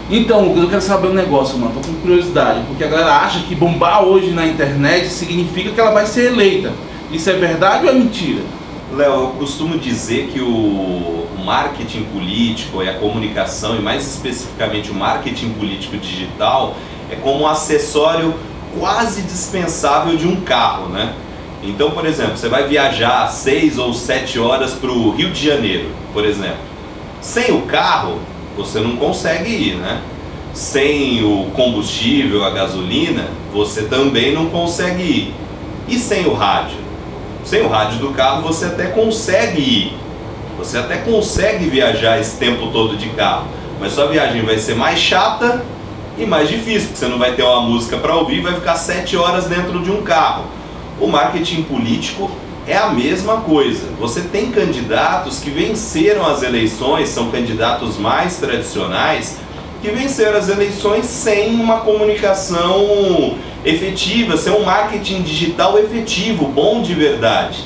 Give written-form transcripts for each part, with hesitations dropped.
Então, Lucas, eu quero saber um negócio, mano, tô com curiosidade, porque a galera acha que bombar hoje na internet significa que ela vai ser eleita. Isso é verdade ou é mentira? Léo, eu costumo dizer que o marketing político e a comunicação, e mais especificamente o marketing político digital, é como um acessório quase dispensável de um carro, né? Então, por exemplo, você vai viajar 6 ou 7 horas para o Rio de Janeiro, por exemplo. Sem o carro, você não consegue ir, né? Sem o combustível, a gasolina, você também não consegue ir. E sem o rádio? Sem o rádio do carro você até consegue ir. Você até consegue viajar esse tempo todo de carro. Mas sua viagem vai ser mais chata e mais difícil, porque você não vai ter uma música para ouvir e vai ficar 7 horas dentro de um carro. O marketing político é a mesma coisa. Você tem candidatos que venceram as eleições, são candidatos mais tradicionais, que venceram as eleições sem uma comunicação efetiva, sem um marketing digital efetivo, bom de verdade.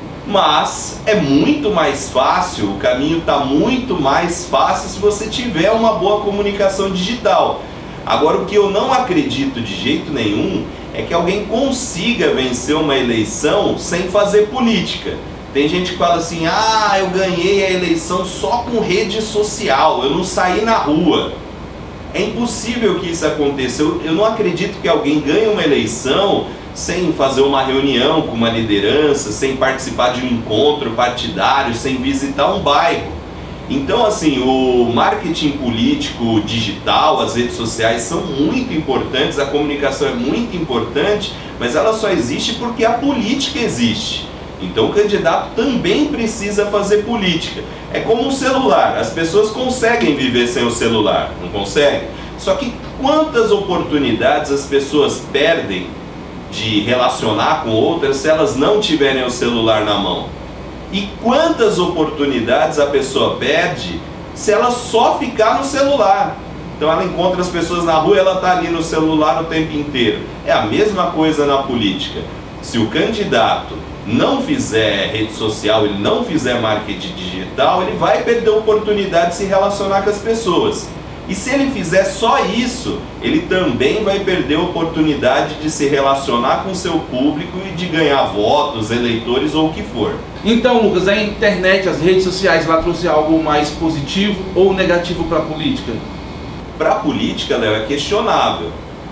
Mas é muito mais fácil, o caminho está muito mais fácil se você tiver uma boa comunicação digital. Agora, o que eu não acredito de jeito nenhum é que alguém consiga vencer uma eleição sem fazer política. Tem gente que fala assim, ah, eu ganhei a eleição só com rede social, eu não saí na rua. É impossível que isso aconteça. Eu não acredito que alguém ganhe uma eleição sem fazer uma reunião com uma liderança, sem participar de um encontro partidário, sem visitar um bairro. Então, assim, o marketing político digital, as redes sociais são muito importantes, a comunicação é muito importante, mas ela só existe porque a política existe. Então o candidato também precisa fazer política. É como um celular, as pessoas conseguem viver sem o celular, não conseguem? Só que quantas oportunidades as pessoas perdem de relacionar com outras se elas não tiverem o celular na mão? E quantas oportunidades a pessoa perde se ela só ficar no celular? Então ela encontra as pessoas na rua e ela está ali no celular o tempo inteiro. É a mesma coisa na política. Se o candidato não fizer rede social, ele não fizer marketing digital, ele vai perder a oportunidade de se relacionar com as pessoas. E se ele fizer só isso, ele também vai perder a oportunidade de se relacionar com o seu público e de ganhar votos, eleitores ou o que for. Então, Lucas, a internet, as redes sociais, ela trouxe algo mais positivo ou negativo para a política? Para a política, Léo, é questionável.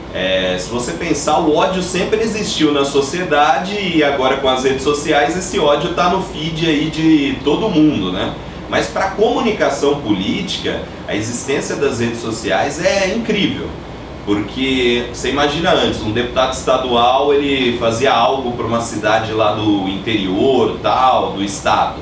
Se você pensar, o ódio sempre existiu na sociedade e agora com as redes sociais esse ódio está no feed aí de todo mundo, né? Mas para a comunicação política, a existência das redes sociais é incrível. Porque você imagina antes, um deputado estadual ele fazia algo para uma cidade lá do interior, tal, do estado.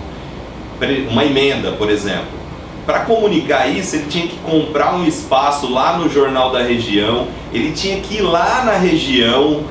Uma emenda, por exemplo. Para comunicar isso, ele tinha que comprar um espaço lá no Jornal da Região, ele tinha que ir lá na região,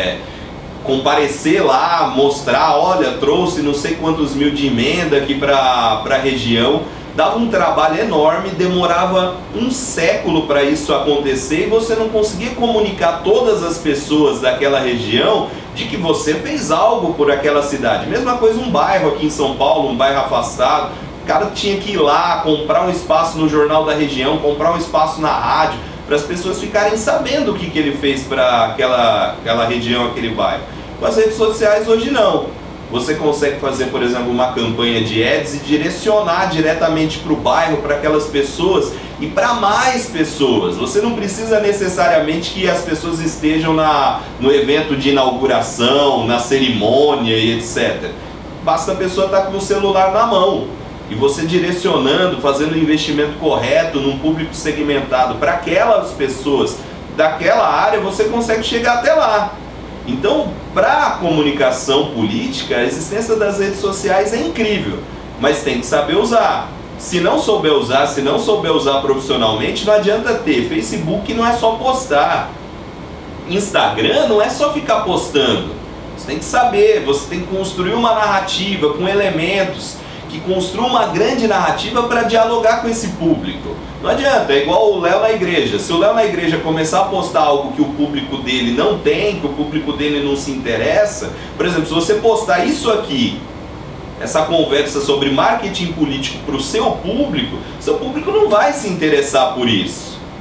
comparecer lá, mostrar, olha, trouxe não sei quantos mil de emenda aqui para a região. Dava um trabalho enorme, demorava um século para isso acontecer e você não conseguia comunicar todas as pessoas daquela região de que você fez algo por aquela cidade. Mesma coisa um bairro aqui em São Paulo, um bairro afastado. O cara tinha que ir lá, comprar um espaço no Jornal da Região, comprar um espaço na rádio, para as pessoas ficarem sabendo o que ele fez para aquela região, aquele bairro. Com as redes sociais hoje não. Você consegue fazer, por exemplo, uma campanha de ads e direcionar diretamente para o bairro, para aquelas pessoas e para mais pessoas. Você não precisa necessariamente que as pessoas estejam no evento de inauguração, na cerimônia e etc. Basta a pessoa estar com o celular na mão. E você direcionando, fazendo o investimento correto num público segmentado para aquelas pessoas daquela área, você consegue chegar até lá. Então, para a comunicação política, a existência das redes sociais é incrível, mas tem que saber usar. Se não souber usar profissionalmente, não adianta ter. Facebook não é só postar. Instagram não é só ficar postando. Você tem que saber, você tem que construir uma narrativa com elementos que construa uma grande narrativa para dialogar com esse público. Não adianta, é igual o Léo na igreja. Se o Léo na igreja começar a postar algo que o público dele não tem, que o público dele não se interessa, por exemplo, se você postar isso aqui, essa conversa sobre marketing político para o seu público não vai se interessar por isso.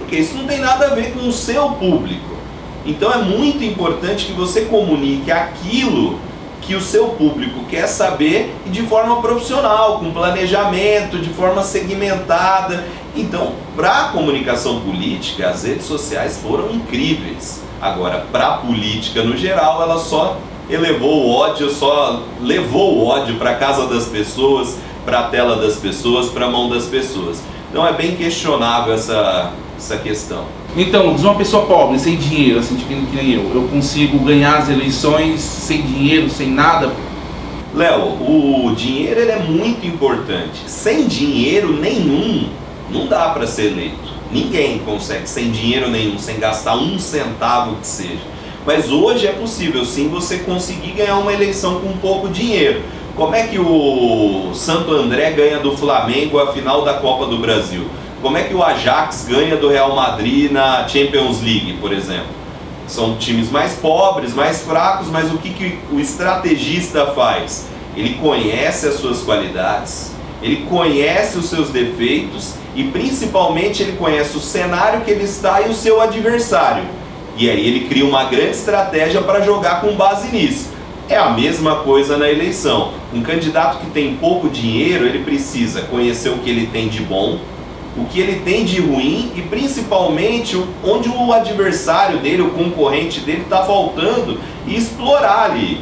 porque isso não tem nada a ver com o seu público. Então é muito importante que você comunique aquilo que o seu público quer saber e de forma profissional, com planejamento, de forma segmentada. Então, para a comunicação política, as redes sociais foram incríveis. Agora, para a política no geral, ela só elevou o ódio, só levou o ódio para a casa das pessoas, para a tela das pessoas, para a mão das pessoas. Então é bem questionável essa questão. Então, diz uma pessoa pobre, sem dinheiro, assim, que nem eu consigo ganhar as eleições sem dinheiro, sem nada? Léo, o dinheiro ele é muito importante. Sem dinheiro nenhum, não dá para ser eleito. Ninguém consegue sem dinheiro nenhum, sem gastar um centavo que seja. Mas hoje é possível sim você conseguir ganhar uma eleição com pouco dinheiro. Como é que o Santo André ganha do Flamengo a final da Copa do Brasil? Como é que o Ajax ganha do Real Madrid na Champions League, por exemplo? São times mais pobres, mais fracos, mas o que o estrategista faz? Ele conhece as suas qualidades, ele conhece os seus defeitos e principalmente ele conhece o cenário que ele está e o seu adversário. E aí ele cria uma grande estratégia para jogar com base nisso. É a mesma coisa na eleição. Um candidato que tem pouco dinheiro, ele precisa conhecer o que ele tem de bom, o que ele tem de ruim e principalmente onde o adversário dele, o concorrente dele está faltando e explorar ali.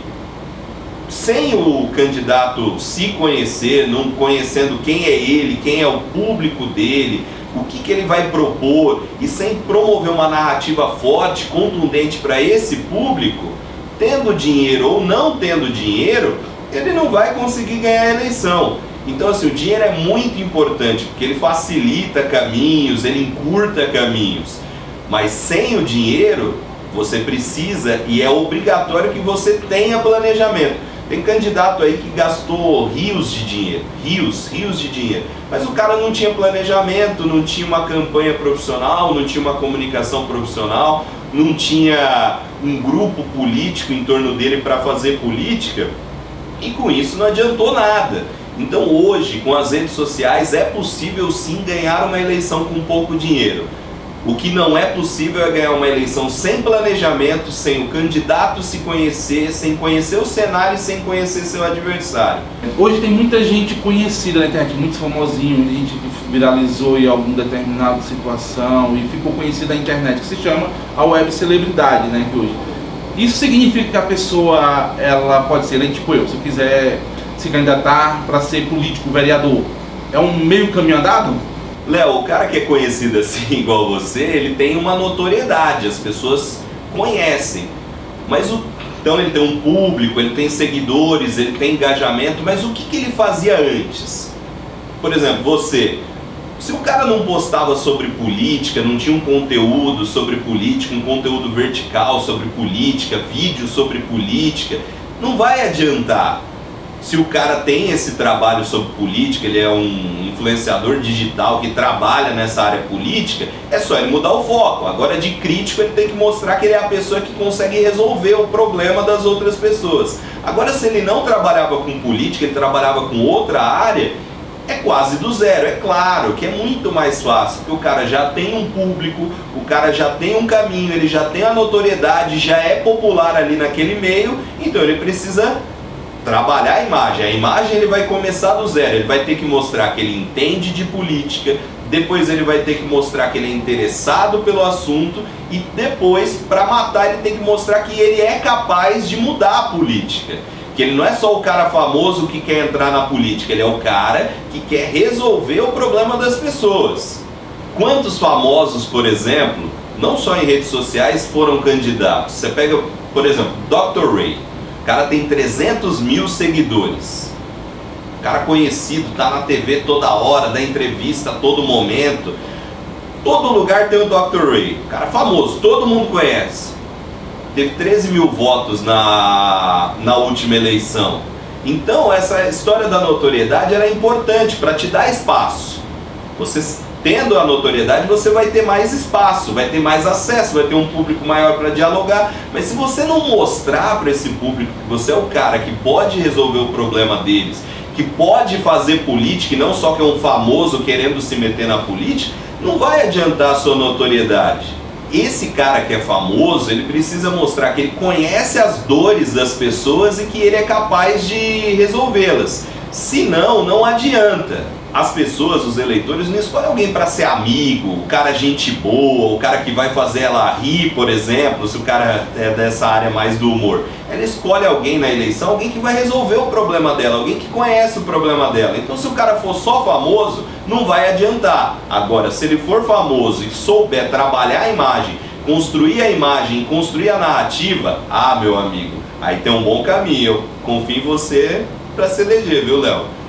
Sem o candidato se conhecer, não conhecendo quem é ele, quem é o público dele, o que ele vai propor e sem promover uma narrativa forte, contundente para esse público, tendo dinheiro ou não tendo dinheiro, ele não vai conseguir ganhar a eleição. Então assim, o dinheiro é muito importante, porque ele facilita caminhos, ele encurta caminhos. Mas sem o dinheiro, você precisa e é obrigatório que você tenha planejamento. Tem candidato aí que gastou rios de dinheiro, rios de dinheiro. Mas o cara não tinha planejamento, não tinha uma campanha profissional, não tinha uma comunicação profissional, não tinha um grupo político em torno dele para fazer política. E com isso não adiantou nada. Então hoje, com as redes sociais, é possível sim ganhar uma eleição com pouco dinheiro. O que não é possível é ganhar uma eleição sem planejamento, sem o candidato se conhecer, sem conhecer o cenário e sem conhecer seu adversário. Hoje tem muita gente conhecida na internet, muito famosinho, muita gente que viralizou em alguma determinada situação e ficou conhecida na internet, que se chama a web celebridade, né, que hoje. Isso significa que a pessoa, ela pode ser, tipo eu, se eu quiser se candidatar para ser político, vereador, é um meio caminho andado? Léo, o cara que é conhecido assim igual você, ele tem uma notoriedade, as pessoas conhecem. Mas então ele tem um público, ele tem seguidores, ele tem engajamento, mas o que ele fazia antes? Por exemplo, você, se o cara não postava sobre política, não tinha um conteúdo sobre política, um conteúdo vertical sobre política, vídeo sobre política, não vai adiantar. Se o cara tem esse trabalho sobre política, ele é um influenciador digital que trabalha nessa área política, é só ele mudar o foco. Agora, de crítico, ele tem que mostrar que ele é a pessoa que consegue resolver o problema das outras pessoas. Agora, se ele não trabalhava com política, ele trabalhava com outra área, é quase do zero. É claro que é muito mais fácil, porque o cara já tem um público, o cara já tem um caminho, ele já tem a notoriedade, já é popular ali naquele meio, então ele precisa trabalhar a imagem ele vai começar do zero, ele vai ter que mostrar que ele entende de política, depois ele vai ter que mostrar que ele é interessado pelo assunto e depois, para matar, ele tem que mostrar que ele é capaz de mudar a política. Que ele não é só o cara famoso que quer entrar na política, ele é o cara que quer resolver o problema das pessoas. Quantos famosos, por exemplo, não só em redes sociais, foram candidatos? Você pega, por exemplo, Dr. Ray. O cara tem 300 mil seguidores, o cara conhecido, tá na TV toda hora, dá entrevista a todo momento, todo lugar tem o Dr. Ray, o cara famoso, todo mundo conhece, teve 13 mil votos na última eleição. Então essa história da notoriedade ela é importante para te dar espaço. Você tendo a notoriedade, você vai ter mais espaço, vai ter mais acesso, vai ter um público maior para dialogar. Mas se você não mostrar para esse público que você é o cara que pode resolver o problema deles, que pode fazer política e não só que é um famoso querendo se meter na política, não vai adiantar a sua notoriedade. Esse cara que é famoso, ele precisa mostrar que ele conhece as dores das pessoas e que ele é capaz de resolvê-las. Senão, não adianta. As pessoas, os eleitores, não escolhem alguém para ser amigo, o cara gente boa, o cara que vai fazer ela rir, por exemplo, se o cara é dessa área mais do humor. Ela escolhe alguém na eleição, alguém que vai resolver o problema dela, alguém que conhece o problema dela. Então, se o cara for só famoso, não vai adiantar. Agora, se ele for famoso e souber trabalhar a imagem, construir a imagem, construir a narrativa, meu amigo, aí tem um bom caminho. Eu confio em você para se eleger, viu, Léo?